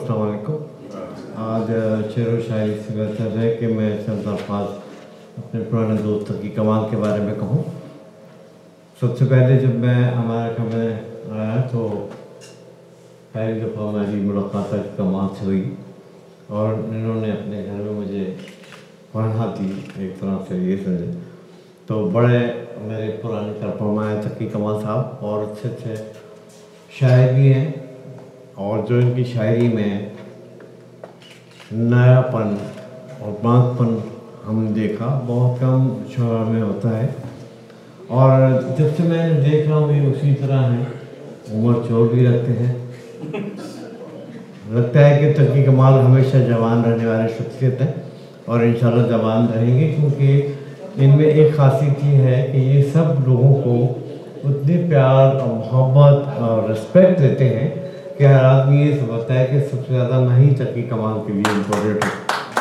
अस्सलाम वालेकुम। आज शेर व शायरी से बेहतर है कि मैं चंद अल्फाज अपने पुराने दोस्त तकी कमाल के बारे में कहूँ। सबसे पहले जब मैं अमेरिका में आया तो पहली दफ़ा मेरी मुलाकात कमाल से हुई और इन्होंने अपने घर में मुझे पढ़ा दी, एक तरह से ये समझे। तो बड़े मेरे पुराने तरफरमाए तकी कमाल साहब और अच्छे अच्छे शायर भी हैं, और जो इनकी शायरी में नयापन और बांकपन हमने देखा बहुत कम शोरा में होता है। और जब से मैं देख रहा हूँ ये उसी तरह हैं, उम्र छोड़ भी रखते हैं। लगता है कि तकी कमाल हमेशा जवान रहने वाले शख्सियत हैं और इंशाल्लाह जवान रहेंगे, क्योंकि इनमें एक खासियत ये है कि ये सब लोगों को उतने प्यार और मोहब्बत और रिस्पेक्ट देते हैं कि हर आदमी ये समझता है कि सबसे ज़्यादा मैं ही तकी कमाल के लिए इम्पोर्टेंट हूँ।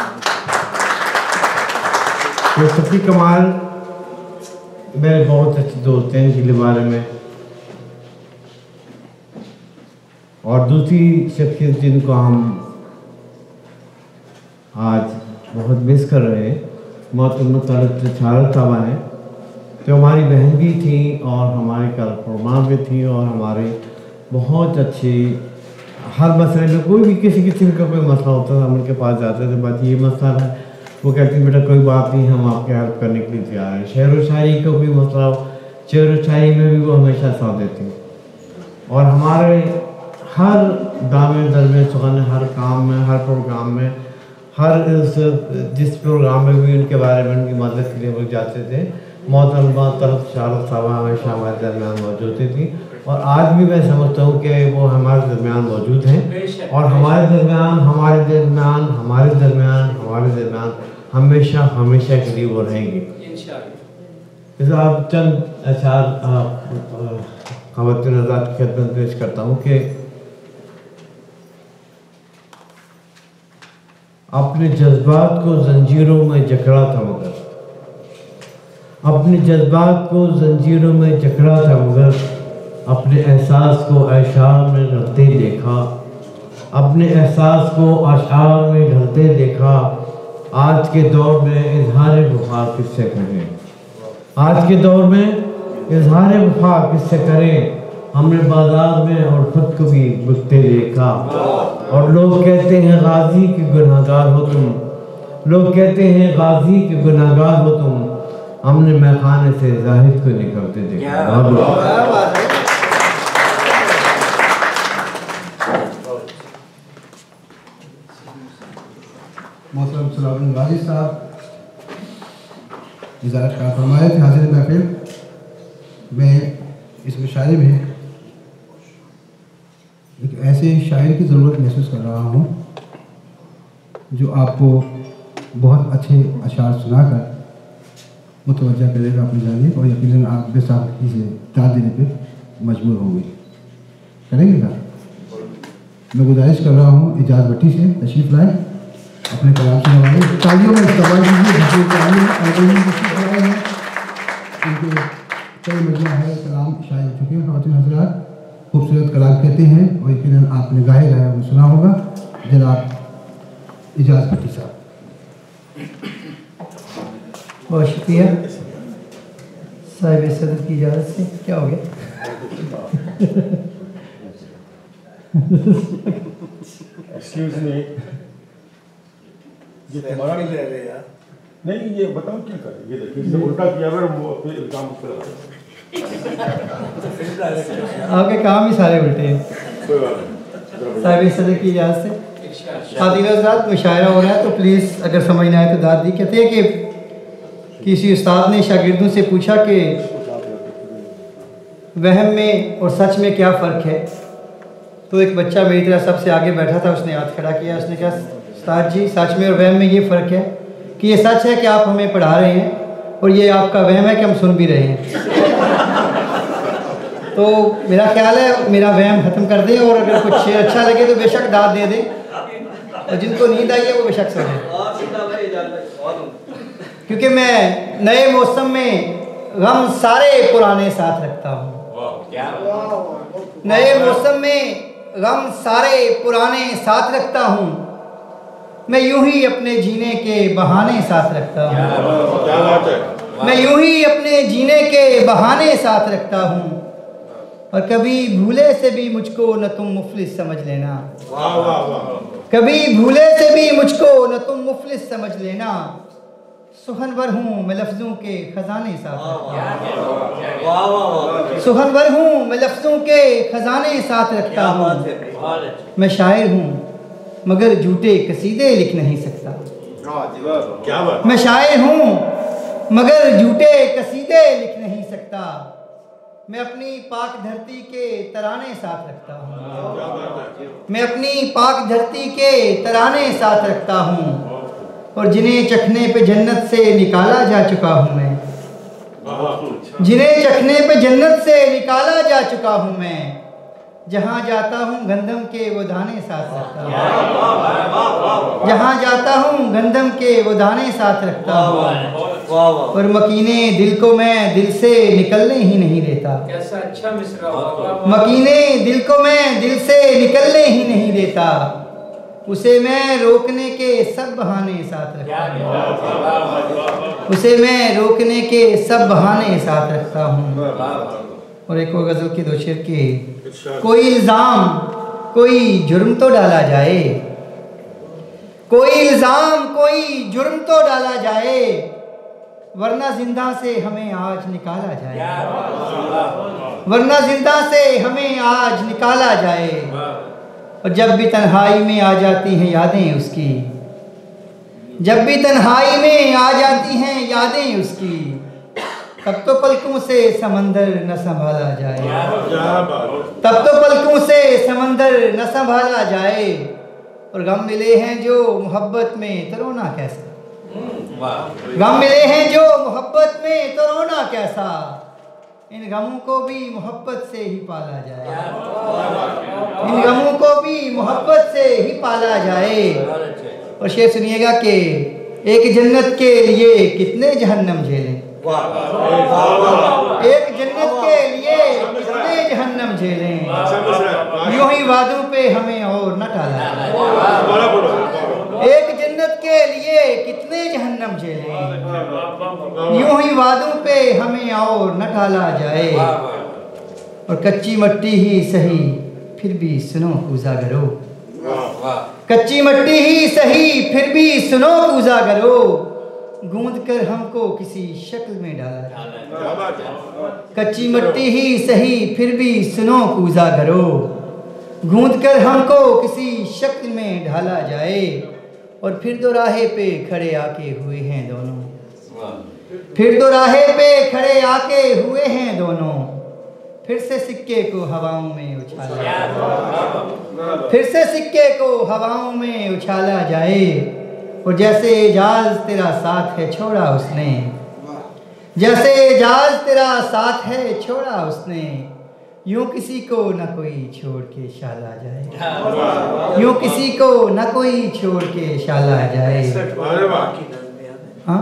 तो तकी कमाल मेरे बहुत अच्छे दोस्त हैं इनके बारे में। और दूसरी शख्सियत जिनको हम आज बहुत मिस कर रहे हैं, मोहतरम साहबा हैं, जो हमारी बहन भी थी और हमारे कारफरमा भी थी और हमारे बहुत अच्छी हर मसले में कोई भी किसी किस्म का कोई मसला होता था हम उनके पास जाते थे, बात ये मसला है, वो कहती बेटा कोई बात नहीं, हम आपके हेल्प करने के लिए तैयार हैं। शेर व शायरी का कोई मसला हो, शेर व शायरी में भी वो हमेशा साथ देती और हमारे हर दामे दरमे सुखाने, हर काम में, हर प्रोग्राम में, हर जिस प्रोग्राम में भी उनके बारे में उनकी मदद के लिए वो जाते थे। मोहतरम साहब हमेशा हमारे दरमियान मौजूद थी और आज भी मैं समझता हूँ कि वो हमारे दरमियान मौजूद हैं और हमारे दरमियान हमेशा हमेशा के लिए वो रहेंगे। जैसे आप चंद अशार ख़वातीन हज़रात की खिदमत पेश करता हूँ कि अपने जज्बात को जंजीरों में जकड़ा था मगर, अपने जज्बात को जंजीरों में जकड़ा था मगर, अपने एहसास को अशार में ढलते देखा, अपने एहसास को अशार में ढलते देखा। आज के दौर में इजहार वफा किससे करें, आज के दौर में इजहार वफा किससे करें। हमने बाजार में और खुद को भी बिकते देखा और लोग कहते हैं गाजी के गुनाहगार हो तुम, लोग कहते हैं गाजी के गुनाहगार हो तुम। हमने मैखाने से जाहिद को निकलते देखा। मोहतरम सलाम गाजी साहब इजाज़त का फरमाए थे हाजिर महफिल में। इस मुशायरे में एक ऐसे शायर की ज़रूरत महसूस कर रहा हूँ जो आपको बहुत अच्छे अशार सुनाकर मुतवज्जा करेगा अपनी जानिब और यकीनन आप बेसाख्ती से दाद देने पे मजबूर होंगे। करेंगे ना? मैं गुजारिश कर रहा हूँ इजाज़ भट्टी से तशरीफ़ लाएँ, अपने कलाम से नवाज़ें, तालियों में इस्तेमाल कीजिए। उनके कई मजमा है कलाम शाये हो चुके हैं। ख़वातीन हज़रात खूबसूरत कलाम कहते हैं और यकीनन आपने गाए गाया वो सुना होगा। जनाब इजाज़ भट्टी साहब। बहुत शुक्रिया साहिब सदर की इजाज़त से। क्या हो गया? एक्सक्यूज मी, ये तुम्हारा ले रहे यार। नहीं ये बताओ क्या करें, ये देखिए इसने उल्टा किया फिर काम कर आपके काम ही सारे उल्टे हैं। साहिब सदर की इजाज़त से खातिन हज़रात मुशायरा हो रहा है, तो प्लीज़ अगर समझ ना आए तो दाद दी। कहते हैं कि किसी उस्ताद ने शागिर्दों से पूछा कि वहम में और सच में क्या फ़र्क है। तो एक बच्चा मेरी तरह सबसे आगे बैठा था, उसने हाथ खड़ा किया, उसने कहा उस्ताद जी सच में और वहम में ये फ़र्क है कि ये सच है कि आप हमें पढ़ा रहे हैं और ये आपका वहम है कि हम सुन भी रहे हैं। तो मेरा ख्याल है मेरा वहम ख़त्म कर दें और अगर कुछ अच्छा लगे तो बेशक दाद दे दें और जिनको नींद आई है वो बेशक सोएं, क्योंकि मैं नए मौसम में गम सारे पुराने साथ रखता हूँ। नए मौसम में गम सारे पुराने साथ रखता हूँ, मैं यूं ही अपने जीने के बहाने साथ रखता हूँ, मैं यूं ही अपने जीने के बहाने साथ रखता हूँ, और कभी भूले से भी मुझको न तुम मुफलिस समझ लेना, कभी भूले से भी मुझको न तुम मुफलिस समझ लेना, सुहनवर हूँ मैं लफ्ज़ों के खजाने साथ रखता हूँ, सुहनवर हूँ मैं लफ्ज़ों के खजाने साथ रखता हूँ, मैं शायर हूँ मगर झूठे कसीदे लिख नहीं सकता, मैं शायर हूँ मगर झूठे कसीदे लिख नहीं सकता, मैं अपनी पाक धरती के तराने साथ रखता हूँ, मैं अपनी पाक धरती के तराने साथ रखता हूँ, और जिन्हें चखने पे जन्नत से निकाला जा चुका हूँ मैं, जिन्हें चखने पे जन्नत से निकाला जा चुका हूँ मैं, जहाँ जाता हूँ गंदम के वो दाने साथ रखता हूँ, जहाँ जाता हूँ गंदम के वो दाने साथ रखता हूँ, और मकीने दिल को मैं दिल से निकलने ही नहीं देता, कैसा अच्छा मिसरा, मकीने दिल को मैं दिल से निकलने ही नहीं देता, उसे मैं रोकने के सब बहाने साथ रखता हूँ, उसे मैं रोकने के सब बहाने साथ रखता हूँ। और एक और गज़ल के दो शेर के, कोई इल्ज़ाम कोई जुर्म तो डाला जाए, कोई इल्ज़ाम कोई जुर्म तो डाला जाए, वरना जिंदा से हमें आज निकाला जाए, वरना जिंदा से हमें आज निकाला जाए, और जब भी तन्हाई में आ जाती हैं यादें उसकी, जब भी तन्हाई में आ जाती हैं यादें उसकी, तब तो पलकों से समंदर न संभाला जाए, तब तो पलकों से समंदर न संभाला जाए, और गम मिले हैं जो मोहब्बत में तो रोना कैसा, गम मिले हैं जो मोहब्बत में तो रोना कैसा, इन गमों को भी मोहब्बत से ही पाला जाए, इन गमों को भी मोहब्बत से ही पाला जाए। और शेर सुनिएगा कि एक जन्नत के लिए कितने जहन्नम झेलें, एक जन्नत के लिए कितने जहन्नम झेलें, यूं ही वादों पे हमें और न टाला जाए, एक जन्नत के लिए कितने जहन्नम झेलें, यूं ही वादों पे हमें और न टाला जाए, और कच्ची मट्टी ही सही फिर भी सुनो कूजा करो, कच्ची मट्टी ही सही फिर भी सुनो कूजा करो, गूंद कर हमको किसी शक्ल में डाला जाए, कच्ची मट्टी ही सही फिर भी सुनो कूजा करो, गूंद कर हमको किसी शक्ल में ढाला जाए, और फिर दोराहे पे खड़े आके हुए हैं दोनों, फिर दोराहे पे खड़े आके हुए हैं दोनों, फिर से सिक्के को हवाओं में उछाला जाए, फिर से सिक्के को हवाओं में उछाला जाए, और जैसे एजाज तेरा साथ है छोड़ा उसने, जैसे एजाज तेरा साथ है छोड़ा उसने, यूं किसी को न कोई छोड़ के शाला जाए, यूं किसी को न कोई छोड़ के शाला जाए। हाँ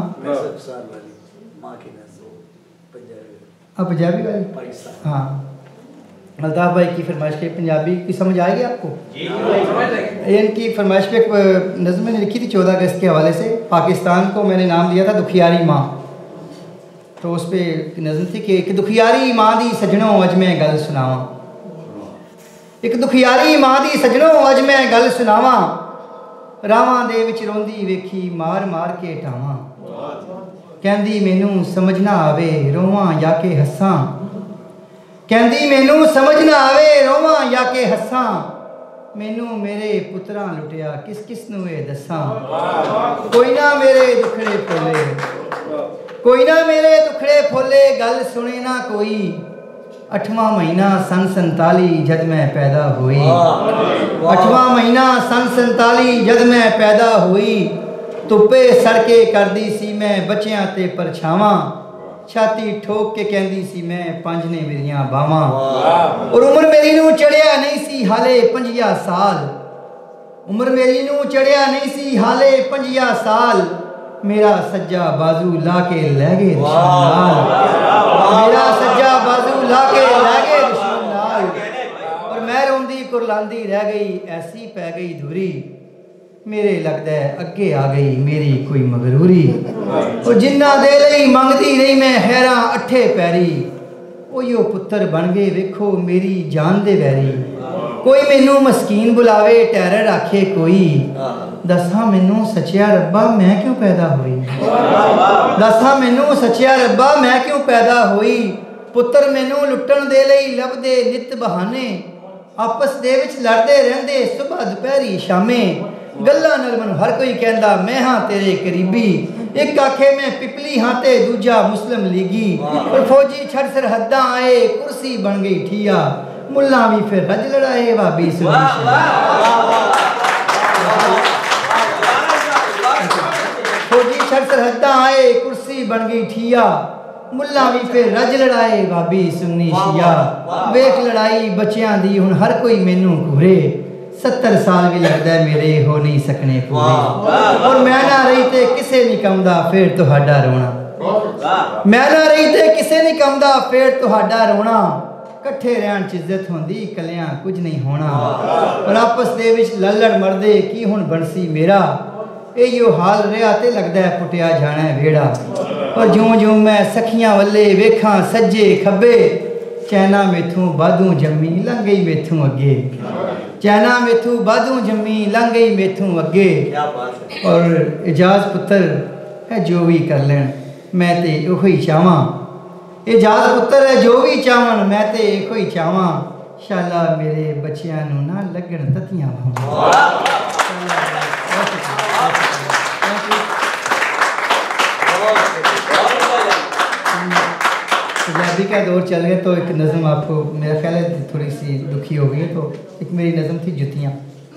अब पंजाबी वाली, हाँ अल्ताफ भाई की फरमाइश के पंजाबी की समझ आएगी आपको? इनकी फरमाइश पे एक नज़्म मैंने लिखी थी 14 अगस्त के हवाले से, पाकिस्तान को मैंने नाम दिया था दुखियारी माँ, तो उस पर नज़्म थी कि दुखियारी माँ दी सजनों अज मैं गल सुनावा, एक दुखियारी माँ दी सजनों अज मैं गल सुनावा, रावां दे विच रोंदी वेखी मार मार के टावां, कहंदी मैनू समझ ना आवे रोवां या के हस्सां, कहंदी मैनू समझ ना आवे रोवां या के हस्सां, मैनू मेरे पुत्रा लुटिया किस किस नू ए दस्सां, कोई ना मेरे दुखड़े फोले, कोई ना मेरे दुखड़े फोले, गल सुने ना कोई, 8वां महीना सन 47 जद मैं पैदा हुई, 8वां महीना सन 47 जद मैं पैदा हुई, धुप्पे सड़के करदी सी मैं बच्चियां ते परछावां, छाती ठोक के कहंदी सी मैं पंज ने मेरियां बावां, और उम्र मेरी नू चढ़िया नहीं सी हाले 50 साल, उम्र मेरी नू चढ़िया नहीं सी हाले 50 साल, मेरा सज्जा बाजू ला के लै गए दुश्मन नाल, मेरा सज्जा बाजू ला के लै गए दुश्मन नाल, और मैं रोंदी कुरलांदी रह गई, ऐसी पै गई धूरी, मेरे लगदा है अगे आ गई मेरी कोई मगरूरी। और जिन्ना दे लई मंगदी रही मैं हैरां अठे पैरी, ओयो पुत्तर बन गए वेखो मेरी जान दे वैरी। कोई मैनू मस्कीन बुलावे टैरर आखे कोई, दसा मैनू सच्चिया रब्बा मैं क्यों पैदा हुई, दसा मैनू सच्चिया रब्बा मैं क्यों पैदा हुई। पुत्तर मैनू लुट्टण दे लई लभदे नित बहाने, आपस दे विच लड़दे रहंदे सुबह दोपहरी शामे। गल्लां नाल मैनू हर कोई कहंदा मैं हाँ तेरे करीबी, एक आखे मैं पिपली हाँ ते दूजा मुस्लिम लीगी। और फौजी छड़ सरहदां आए कुर्सी बन गई ठिया, मुल्ला भी फिर रज लड़ाए वाबी सुनी। फौजी छड़ सरहदां आए कुर्सी बन गई ठिया, मुल्ला भी फिर रज लड़ाए वाबी सुन्नी शिया। वेख लड़ाई बच्चियां दी हुण हर कोई मैनू घूरे, 70 साल भी लगता है मेरे हो नहीं सकने पूरे। और मैं ना रही ते किसे नहीं कमदा फिर तुहाडा रोना, मैं ना रही ते किसे नहीं कमदा फिर तुहाडा रोना। कट्ठे रहन च इज्जत होंदी कलियां कुछ नहीं होना, और आपस दे विच लल्लड़ मरदे की हुण बनसी मेरा। इहो हाल रहा ते लगदा है पुटिया जाना है वेड़ा। और ज्यों ज्यों मैं सखियां वल्ले वेखां सज्जे खब्बे, चैना मेथों बादू जम्मी लंघ गई मेथों अगे, चैना मेथों बादू जम्मी लंघ गई मेथों अगे। और इजाज पुत्र है जो भी कर लैन मैं ते ओहो ही चाहवां, इजाज पुत्र है जो भी चाहवन मैं ते एको ही चाहवां। शाला मेरे बच्चियां नूं ना लगण ततियां पंजाबी का दौर चल गया तो एक नज़म आपको मेरा ख्याल है थोड़ी सी दुखी हो गई। तो एक मेरी नज़म थी जुतियाँ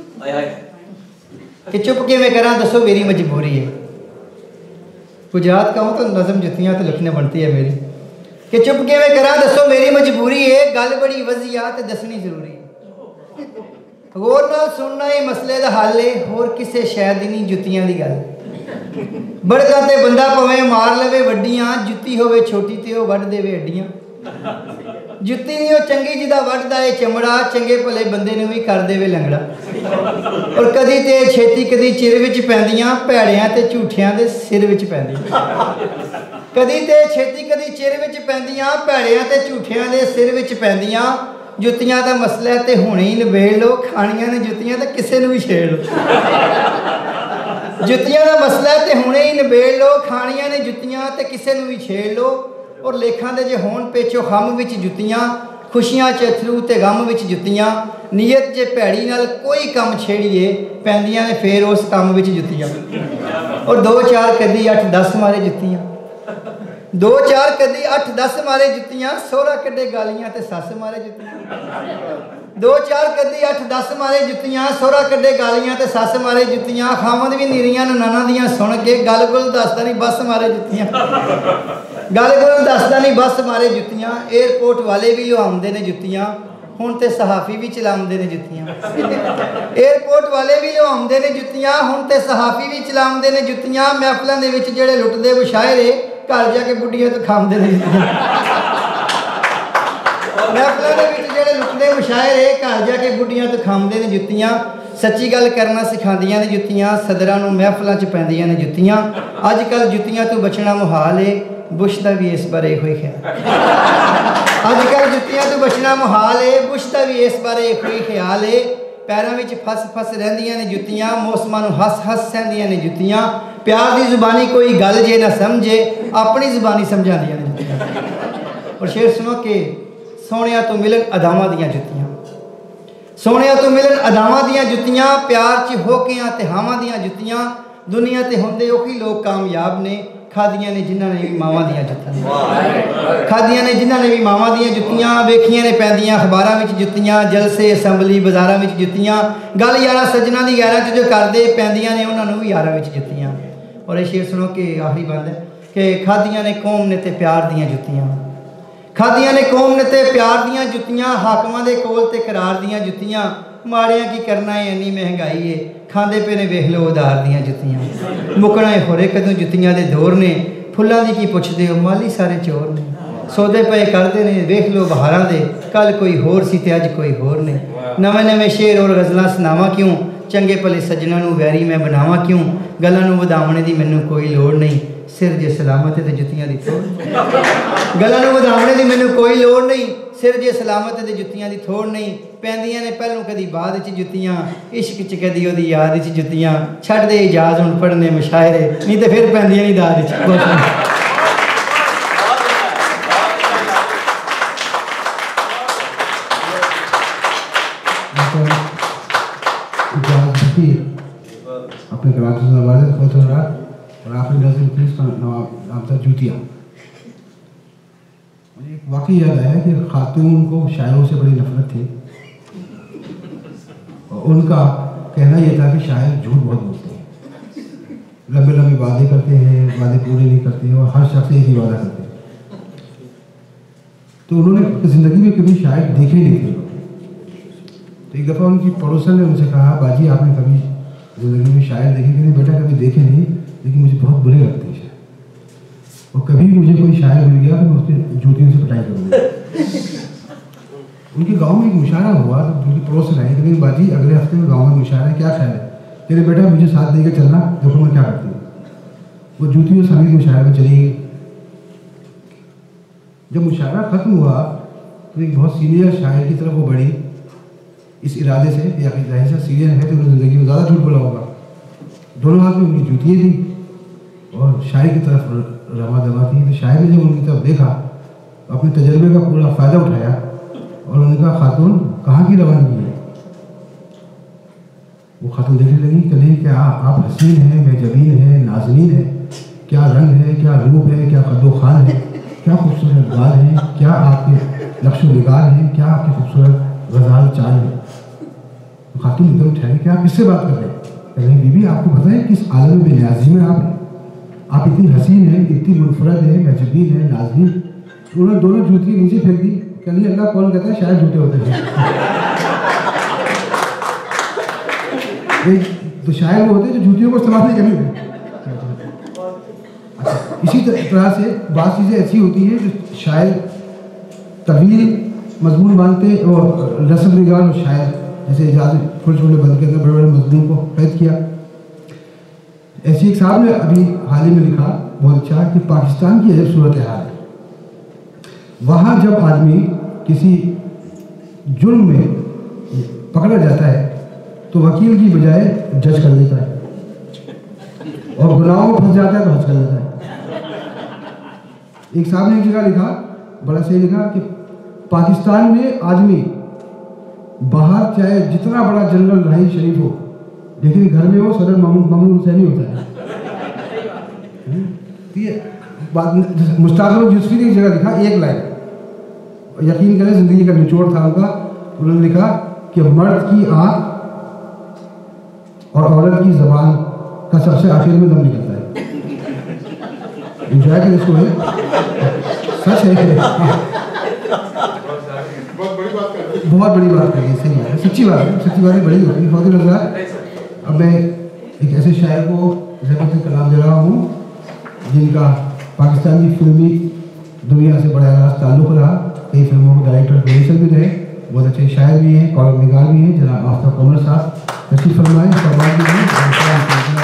कि चुप के मैं करा दसो मेरी मजबूरी है। गुजरात का हूँ तो नज़म जुतियाँ तो लिखने बनती है मेरी कि चुप के मैं करा दसो मेरी मजबूरी है, गल बड़ी वजिया ते दसनी जरूरी है। गौर नाल सुनना ही मसले दा हल है, होर किसे शायद ही नहीं जुतियाँ दी गल। बड़का ते बंदा भावें मार लवे वड्डियां, जुत्ती होवे छोटी ते ओ वड देवे हड्डियां। जुत्ती नहीं ओ चंगी जिदा वड्डदा है चमड़ा, चंगे भले बंदे नूं भी कर देवे लंगड़ा। और कदी ते छेती कदी चिर विच पैंदियां, भैड़ियां ते झूठियां दे सिर विच पैंदियां। कदी ते छेती कदी चिर विच पैंदियां, भैड़ियां ते झूठियां दे सिर विच पैंदियां। जुत्तियां दा मसला है ते हुणे ही नबेड़ लो, खानियां ने जुत्तियां ते किसे नूं भी छेड़ लो। जुत्तियां दा मसला है ते हुणे ही नबेड़ लो, खानियां ने जुत्तियां ते किसे नूं भी छेड़ लो। और लेखां दे जे होण पेचो खम विच जुत्तियां, खुशियां च अथरू ते गम विच जुत्तियां। नीयत जे भैड़ी नाल कोई कम छेड़िए, पैंदियां ने फेर उस कम विच जुत्तियां। और 2-4 कदी 8-10 मारे जुत्तियां, 2-4 कदी 8-10 मारे जुत्तियां। सोहरा कड्डे गालियां ते सस मारे जुत्तियां। 2-4 कदी 8-10 मारे जुत्तियां, सोहरा कड्डे गालियां ते सस मारे जुत्तियां। खावंद भी नीरियां नाना दियां सुन के, गल गुल दसदा नहीं बस मारे जुत्तियां। गल गुल दसदा नहीं बस मारे जुत्तियां। एयरपोर्ट वाले भी लुआउंदे ने जुत्तियां, हुण ते सहाफी भी चलाउंदे ने जुत्तियां। एयरपोर्ट वाले भी लुआउंदे ने जुत्तियां, हुण ते सहाफी भी चलाउंदे ने जुत्तियां। महफिलां दे विच जेहड़े लुटदे मुशायरे, घर जाके बुढ़ियां तो खांदे ने जुत्तियां। महफिलां दे विच जेहड़े लुटदे मुशायरे, घर जाके बुढ़ियां तो खांदे ने जुत्तियां। सच्ची गल करना सिखांदियां ने जुत्तियां, सदरां नूं महफिलां च पैंदियां ने जुत्तियां। अजकल जुत्तियां तो बचना मुहाल है, बुश दा भी इस बारे होई ख्याल। अजकल जुत्तियां तो बचना मुहाल है, बुश दा भी इस बारे कोई ख्याल है। पैरों में फस रहिंदियां ने जुत्तियां, मौसमां नूं हस सहंदियां ने जुत्तियां। प्यार की जुबानी कोई गल जे ना समझे, अपनी जुबानी समझांदियां ने जुत्तियां। और शेर सुनो कि सोहणिया तो मिलन अदावां दियां जुत्तियां, सोहणिया तो मिलन अदावां दियां जुत्तियां। प्यार च होकियां ते हावां दियां जुत्तियां। दुनिया ते हुंदे ओही लोग कामयाब ने, खादियां ने जिन्हां ने भी मावां दियां जुत्तियां। खादियां ने जिन्हां ने भी मावां दियां जुत्तियां। वेखियां ने पैंदियां अखबारां विच जुत्तियां, जलसे असैंबली बाज़ारां विच जुत्तियां। गल यारां सज्जनां दी यारां च जो करदे, पैंदियां ने उन्हां नूं भी यारां विच जुत्तियां। और ये शेर सुनो कि आखिरी बंद है कि खादियां ने कौम ने ते प्यार दियां जुत्तियां, खादियां ने कौम ने ते प्यार दियां जुत्तियां। हाकमां दे कोल ते करार दियां जुत्तियां। माड़ियां की करना है इन्नी महंगाई है, खांदे पे ने वेख लो उधार दियां जुत्तियां। मुकना है होरे कदों जुत्तियां दे दौर ने, फुल्लां दी की पुछदे हो माली सारे चोर ने। सौदे पे करदे ने वेख लो बहारां दे, कल कोई होर सी ते अज कोई होर ने। नवे नवे शेर और गज़लां सुनावां क्यों, चंगे भले सज्जनां नूं वैरी मैं बनावां क्यों, गल्लां नूं वधावणे दी मैनूं कोई लोड़ नहीं, सिर जे सलामत ते जुत्तियां दी थोड़। गल्लां नूं वधावणे दी मैनूं कोई लोड़ नहीं, सिर जे सलामत ते जुत्तियां दी थोड़ नहीं। पैंदियां ने पहलों कदी बाद च जुत्तियां, इश्क च कदी ओदी याद च जुत्तियां, छड्ड दे इजाज़ हुण पढ़ने मुशायरे, नहीं ते फिर पैंदियां नहीं दाद च। अपने कलाम से नवाजे बहुत रहा और आखिरी नज़र की इसका नाम था जूतियाँ। मुझे एक वाकई याद आया कि खातून को शायरों से बड़ी नफरत थी और उनका कहना यह था कि शायर झूठ बहुत बोलते हैं, लंबे लंबे वादे करते हैं, वादे पूरे नहीं करते और हर शख्स एक ही वादा करते हैं। तो उन्होंने ज़िंदगी में कभी शायर देखे नहीं थे। तो एक दफ़ा उनकी पड़ोसन ने उनसे कहा, बाजी आपने कभी ज़िंदगी में शायर देखे कि नहीं? बेटा कभी देखे नहीं, लेकिन मुझे बहुत बुरे लगते हैं शायर, और कभी मुझे कोई शायर मिल गया तो मैं उसकी जूतियों से पिटाई करूँगा। उनके गांव में एक मुशायरा हुआ तो उनकी पड़ोसन आई, लेकिन बाजी अगले हफ्ते में गांव में मुशायरा है, क्या ख्याल है? तेरे बेटा मुझे साथ दे के चलना, देखो मैं क्या करती हूँ। वो जूती और संगीत मुशायरे में चली गई। जब मुशायरा ख़त्म हुआ तो एक बहुत सीनियर शायर की तरफ वो बढ़ी, इस इरादे से या जाहिर सा सीनियर है तो उन्होंने ज़िंदगी में ज़्यादा झूठ बोला होगा। दोनों हाथ में उनकी जूतियाँ थी और शायर की तरफ रवा दवा थी। तो शायर ने जब उनकी तरफ देखा तो अपने तजर्बे का पूरा फ़ायदा उठाया और उन्होंने कहा, खातून कहाँ की रवानगी है? वो खातून देखने लगी, कहीं क्या आप हसीन हैं, बेजबीन हैं, नाज़नीन हैं, क्या रंग है, क्या रूप है, क्या कद्दो खान है, क्या खूबसूरत गाल है, क्या आपके नक्शो निगार हैं, क्या आपकी खूबसूरत गज़ाल चाल है। तो खातून एकदम ठहरी कि आप किससे बात कर रहे हैं? कहीं बीबी आपको पता है किस आलम में बेनियाज़ी में आप हैं? आप इतनी हसीन हैं, इतनी मुनफरद है, बेजबीन है, नाज़नीन। उन्होंने दोनों जूती नीचे फेंक दी। कहीं अल्लाह कौन कहता है शायद झूठे होते हैं। तो शायर वो होते हैं जो जूतियों को इस्तेमाल नहीं करेंगे। अच्छा, इसी तरह से बात चीज़ें ऐसी होती हैं जो शायर तवील मजमून बांधते और रस्म निगार और शायर जैसे इजाज़त छोटे छोटे बंद के अंदर बड़े बड़े मजमून को कैद किया। ऐसी एक साहब ने अभी हाल ही में लिखा बहुत अच्छा कि पाकिस्तान की अजब सूरत हाल है। वहाँ जब आदमी किसी जुर्म में पकड़ा जाता है तो वकील की बजाय जज कर देता है, और गुनाहों में फंस जाता है तो हज कर देता है। एक साहब ने एक जगह लिखा, बड़ा सही लिखा कि पाकिस्तान में आदमी बाहर चाहे जितना बड़ा जनरल राही शरीफ हो, लेकिन घर में वो सदर ममनून हुसैनी होता है। मुश्ताक यूसुफी ने एक जगह लिखा, एक लाइन, यकीन करें जिंदगी का निचोड़ था उनका। उन्होंने लिखा कि मर्द की आँख और औरत की जबान का सबसे आखिर में दम निकलता है। इंजॉय करें इसको, है सच है, बहुत बड़ी बात कही है, सही बात है, सच्ची बात है, सच्ची बातें बड़ी होती है, बहुत ही लग रहा है। अब मैं एक ऐसे शायर को ज़हमत कलाम दे रहा हूँ जिनका पाकिस्तान की फिल्मी दुनिया से बड़ा राज ताल्लुक़ रहा, कई फिल्मों के डायरेक्टर प्रोड्यूसर भी रहे, बहुत अच्छे शायर भी हैं, कॉलम निगार भी हैं, जनाब आफ्ताब कमल साहब तशरीफ़ फरमाएं। फरमाएं भी हैं।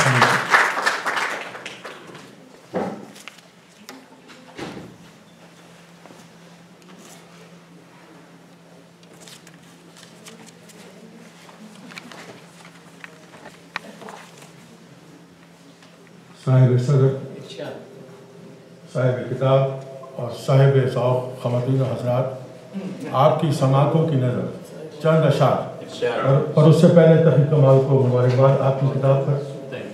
साहिब सदर, साहिब किताब और साहिब सौक़ ख़वातीन व हज़रात, आपकी समातों की नज़र चंद अशार और उससे पहले तक़ी कमाल को मुबारकबाद आपकी किताब पर।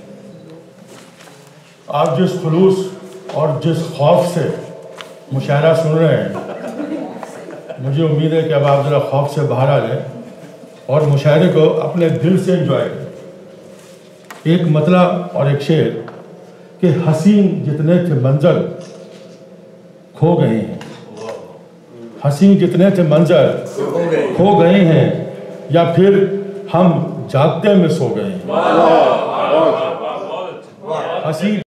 आप जिस खुलूस और जिस खौफ से मुशायरा सुन रहे हैं, मुझे उम्मीद है कि अब आप ज़रा खौफ से बाहर आ जाएं और मुशायरे को अपने दिल से एंजॉय करें। एक मतला और एक शेर कि हसीन जितने थे मंजर खो गए हैं, हसीन जितने थे मंजर खो गए हैं, या फिर हम जागते में सो गए हैं। हसीन